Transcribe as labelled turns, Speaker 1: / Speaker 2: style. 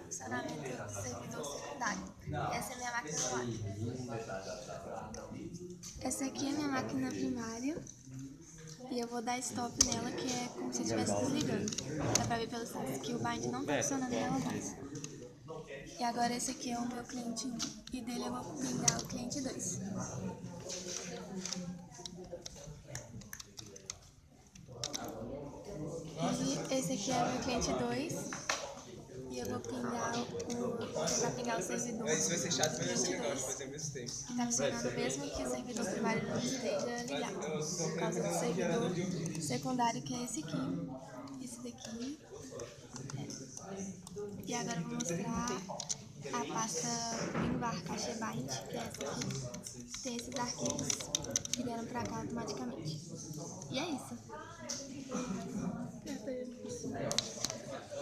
Speaker 1: funcionamento do servidor secundário. Essa é a minha máquina do Essa aqui é a minha máquina primária. E eu vou dar stop nela, que é como se estivesse desligando. Dá pra ver pelo status que o bind não tá funcionando nela mais. E agora esse aqui é o meu cliente 1. E dele eu vou pingar o cliente 2. E esse aqui é o meu cliente 2. E eu vou pingar tentar pingar o servidor.
Speaker 2: Isso vai ser chato, mas vai ser legal de fazer ao mesmo tempo.
Speaker 1: Que tá funcionando mesmo que o servidor primário não esteja ligado. Por causa do servidor secundário, que é esse aqui. Esse daqui. E agora eu vou mostrar a pasta WinRAR Cache Bind, que é essa aqui. Tem esses arquivos que vieram pra cá automaticamente. E é isso.